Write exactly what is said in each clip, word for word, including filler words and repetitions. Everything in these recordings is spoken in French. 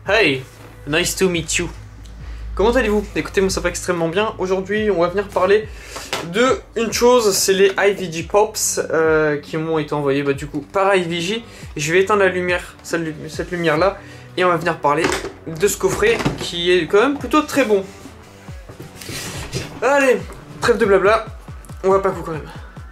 Hey, nice to meet you. Comment allez-vous? Écoutez, moi ça va extrêmement bien. Aujourd'hui, on va venir parler de une chose, c'est les I V G Pops euh, qui m'ont été envoyés bah, du coup par I V G. Je vais éteindre la lumière, cette, cette lumière là, et on va venir parler de ce coffret qui est quand même plutôt très bon. Allez, trêve de blabla, on va pas coup quand même.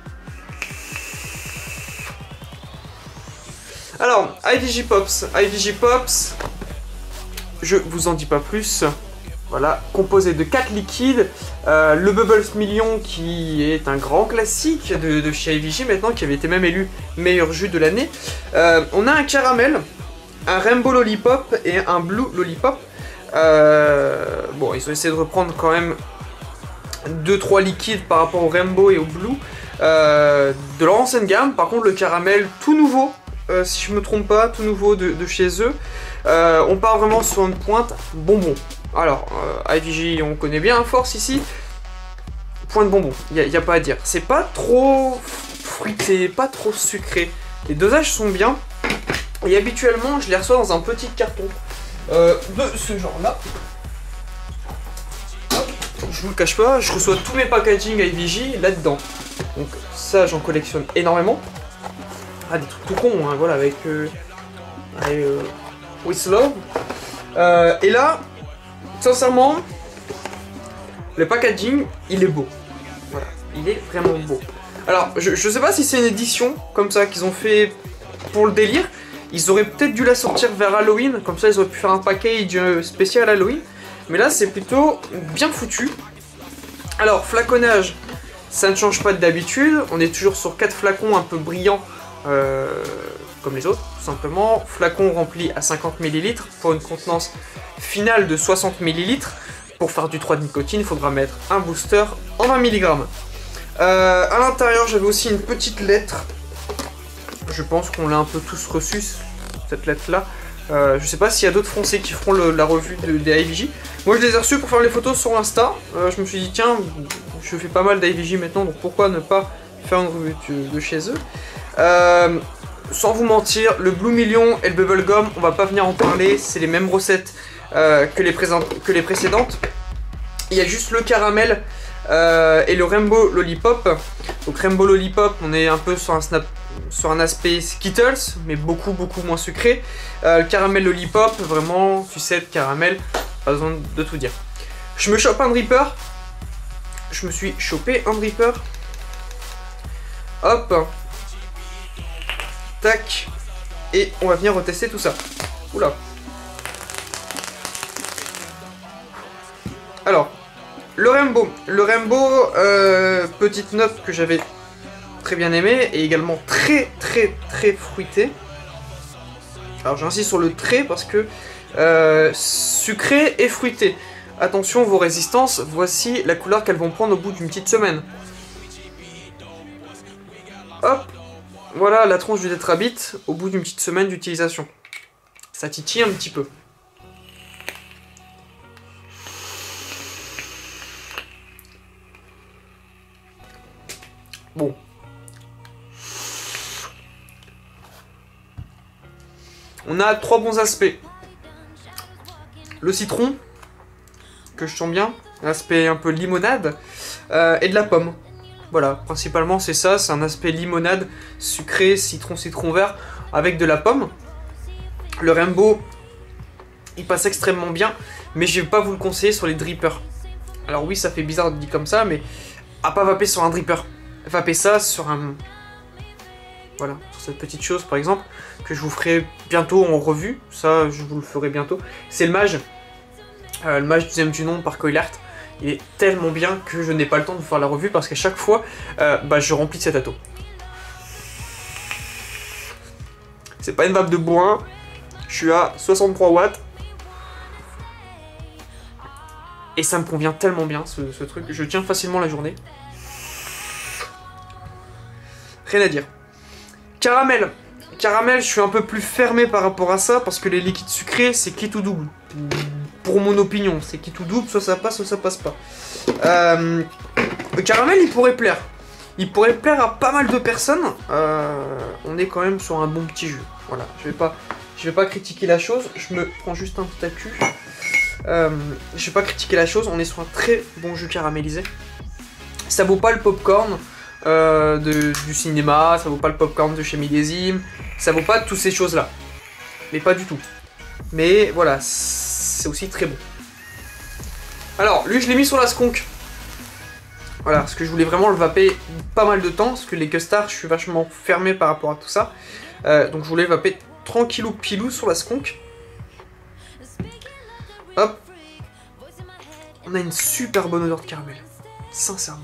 Alors, I V G Pops, I V G Pops, je vous en dis pas plus. Voilà, composé de quatre liquides, euh, le Bubbles Million qui est un grand classique de, de chez I V G maintenant, qui avait été même élu meilleur jus de l'année. Euh, on a un caramel, un Rainbow Lollipop et un Blue Lollipop. Euh, bon, ils ont essayé de reprendre quand même deux trois liquides par rapport au Rainbow et au Blue euh, de leur ancienne gamme. Par contre, le caramel tout nouveau, euh, si je me trompe pas, tout nouveau de, de chez eux. Euh, on part vraiment sur une pointe bonbon. Alors, euh, I V G, on connaît bien Force ici. Pointe bonbon, il n'y a, a pas à dire. C'est pas trop fruité, pas trop sucré. Les dosages sont bien. Et habituellement, je les reçois dans un petit carton euh, de ce genre-là. Je vous le cache pas, je reçois tous mes packaging I V G là-dedans. Donc ça, j'en collectionne énormément. Ah, des trucs tout cons, hein, voilà, avec... Euh, avec euh, With Love. Euh, et là... Sincèrement, le packaging, il est beau. Voilà, il est vraiment beau. Alors, je, je sais pas si c'est une édition comme ça qu'ils ont fait pour le délire. Ils auraient peut-être dû la sortir vers Halloween, comme ça ils auraient pu faire un package spécial Halloween. Mais là, c'est plutôt bien foutu. Alors, flaconnage, ça ne change pas d'habitude. On est toujours sur quatre flacons un peu brillants, euh, comme les autres, tout simplement. Flacon rempli à cinquante millilitres pour une contenance finale de soixante millilitres. Pour faire du trois de nicotine, il faudra mettre un booster en vingt milligrammes. Euh, à l'intérieur, j'avais aussi une petite lettre. Je pense qu'on l'a un peu tous reçue, cette lettre-là. Euh, je sais pas s'il y a d'autres Français qui feront le, la revue de, des I V G. Moi, je les ai reçus pour faire les photos sur Insta. Euh, je me suis dit, tiens, je fais pas mal d'I V G maintenant, donc pourquoi ne pas faire une revue de, de chez eux. Euh, sans vous mentir, le Blue Million et le Bubblegum, on va pas venir en parler, c'est les mêmes recettes euh, que, les que les précédentes. Il y a juste le caramel euh, et le Rainbow Lollipop. Donc Rainbow Lollipop, on est un peu sur un, snap, sur un aspect Skittles, mais beaucoup beaucoup moins sucré. Euh, le caramel Lollipop, vraiment sucette, caramel, pas besoin de tout dire. Je me chope un dripper. Je me suis chopé un dripper. Hop. Tac. Et on va venir retester tout ça. Oula. Alors, le Rainbow. Le Rainbow, euh, petite note que j'avais très bien aimée et également très très très fruité. Alors j'insiste sur le très parce que euh, sucré et fruité. Attention vos résistances, voici la couleur qu'elles vont prendre au bout d'une petite semaine. Hop. Voilà la tronche du tétrabit au bout d'une petite semaine d'utilisation. Ça titille un petit peu. Bon. On a trois bons aspects. Le citron, que je sens bien, l'aspect un peu limonade, euh, et de la pomme. Voilà, principalement c'est ça, c'est un aspect limonade, sucré, citron, citron vert, avec de la pomme. Le Rainbow, il passe extrêmement bien, mais je vais pas vous le conseiller sur les drippers. Alors oui, ça fait bizarre de dire comme ça, mais à pas vaper sur un dripper. Vaper ça sur un... Voilà, sur cette petite chose par exemple, que je vous ferai bientôt en revue, ça je vous le ferai bientôt. C'est le Mage, euh, le Mage deuxième du nom par Coilart. Il est tellement bien que je n'ai pas le temps de vous faire la revue parce qu'à chaque fois, euh, bah, je remplis de cet ato. C'est pas une vape de bois, je suis à soixante-trois watts. Et ça me convient tellement bien ce, ce truc, je tiens facilement la journée. Rien à dire. Caramel. Caramel, je suis un peu plus fermé par rapport à ça parce que les liquides sucrés, c'est quitte ou double. Pour mon opinion, c'est quitte ou double, soit ça passe, soit ça passe pas. Euh, le caramel, il pourrait plaire. Il pourrait plaire à pas mal de personnes. Euh, on est quand même sur un bon petit jus. Voilà, je vais pas je vais pas critiquer la chose, je me prends juste un petit accu. Euh, je vais pas critiquer la chose, on est sur un très bon jus caramélisé. Ça vaut pas le popcorn euh, de, du cinéma, ça vaut pas le popcorn de chez Millésime, ça vaut pas toutes ces choses-là. Mais pas du tout. Mais voilà, c'est aussi très bon. Alors, lui je l'ai mis sur la skunk. Voilà, parce que je voulais vraiment le vaper pas mal de temps, parce que les custards, je suis vachement fermé par rapport à tout ça. Euh, donc je voulais vaper tranquillou pilou sur la skunk. Hop. On a une super bonne odeur de caramel. Sincèrement.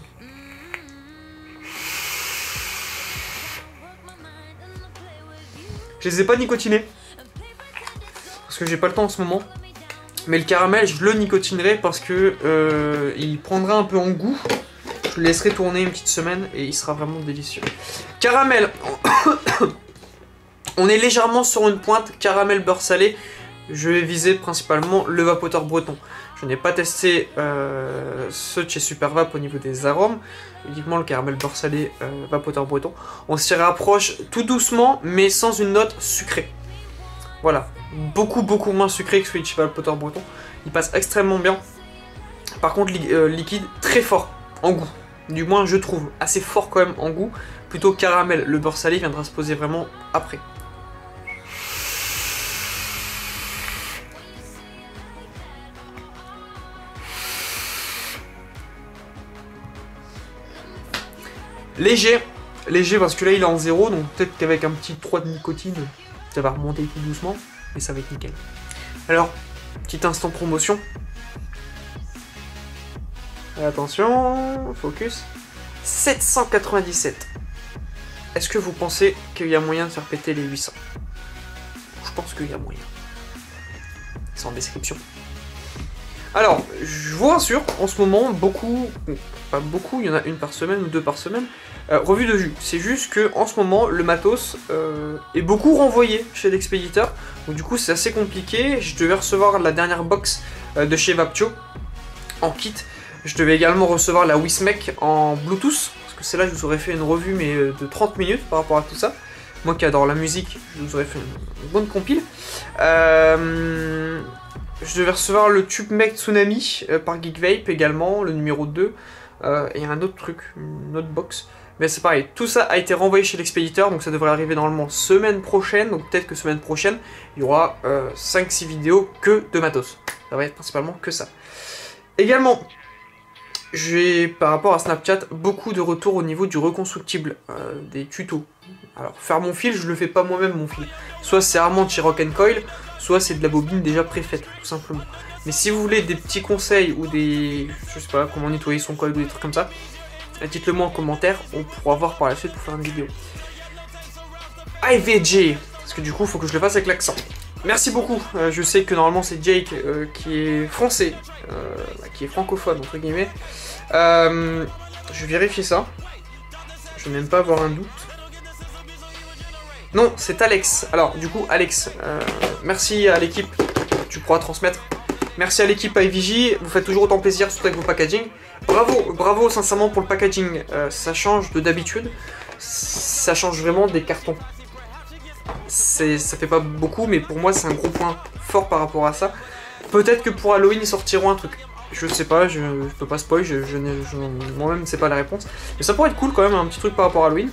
Je les ai pas nicotinés. Parce que j'ai pas le temps en ce moment. Mais le caramel, je le nicotinerai parce que euh, il prendra un peu en goût. Je le laisserai tourner une petite semaine et il sera vraiment délicieux. Caramel. On est légèrement sur une pointe. Caramel beurre salé. Je vais viser principalement le vapoteur breton. Je n'ai pas testé euh, ceux de chez Supervap au niveau des arômes. Uniquement le caramel beurre salé euh, vapoteur breton. On s'y rapproche tout doucement mais sans une note sucrée. Voilà. Beaucoup beaucoup moins sucré que celui de chez vapoteur breton. Il passe extrêmement bien. Par contre li euh, liquide très fort en goût. Du moins je trouve assez fort quand même en goût. Plutôt caramel. Le beurre salé viendra se poser vraiment après. Léger, léger parce que là il est en zéro, donc peut-être qu'avec un petit trois de nicotine, ça va remonter tout doucement, mais ça va être nickel. Alors, petit instant promotion. Attention, focus. sept cent quatre-vingt-dix-sept. Est-ce que vous pensez qu'il y a moyen de faire péter les huit cents? Je pense qu'il y a moyen. C'est en description. Alors, je vous rassure, en ce moment, beaucoup, bon, pas beaucoup, il y en a une par semaine ou deux par semaine, euh, revue de jus. C'est juste que en ce moment, le matos euh, est beaucoup renvoyé chez l'expéditeur, donc du coup c'est assez compliqué. Je devais recevoir la dernière box euh, de chez Vaptio en kit. Je devais également recevoir la Wismec en Bluetooth, parce que c'est là que je vous aurais fait une revue mais euh, de trente minutes par rapport à tout ça. Moi qui adore la musique, je vous aurais fait une, une bonne compile. Euh... Je devais recevoir le TubeMec Tsunami euh, par Geekvape également, le numéro deux, euh, et un autre truc, une autre box. Mais c'est pareil, tout ça a été renvoyé chez l'expéditeur, donc ça devrait arriver normalement semaine prochaine, donc peut-être que semaine prochaine, il y aura euh, cinq six vidéos que de matos. Ça va être principalement que ça. Également, j'ai, par rapport à Snapchat, beaucoup de retours au niveau du reconstructible, euh, des tutos. Alors, faire mon fil, je le fais pas moi-même mon fil. Soit c'est Armand de chez Rock and Coil, soit c'est de la bobine déjà préfaite, tout simplement. Mais si vous voulez des petits conseils ou des... je sais pas, comment nettoyer son coil ou des trucs comme ça, dites-le moi en commentaire, on pourra voir par la suite pour faire une vidéo. I V J, parce que du coup, il faut que je le fasse avec l'accent. Merci beaucoup, euh, je sais que normalement c'est Jake euh, qui est français, euh, bah, qui est francophone, entre guillemets. Euh, je vais vérifier ça. Je vais même pas avoir un doute. Non, c'est Alex. Alors, du coup, Alex, euh, merci à l'équipe, tu pourras transmettre. Merci à l'équipe I V J, vous faites toujours autant plaisir, surtout avec vos packaging. Bravo, bravo sincèrement pour le packaging, euh, ça change de d'habitude, ça change vraiment des cartons. Ça fait pas beaucoup, mais pour moi c'est un gros point fort par rapport à ça. Peut-être que pour Halloween ils sortiront un truc. Je sais pas, je, je peux pas spoil, je, je, je, moi-même c'est pas la réponse. Mais ça pourrait être cool quand même, un petit truc par rapport à Halloween.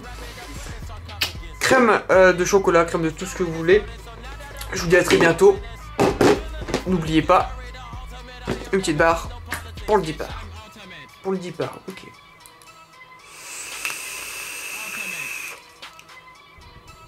Crème euh, de chocolat, crème de tout ce que vous voulez. Je vous dis à très bientôt. N'oubliez pas, une petite barre pour le dix bars. Pour le dix bars, ok.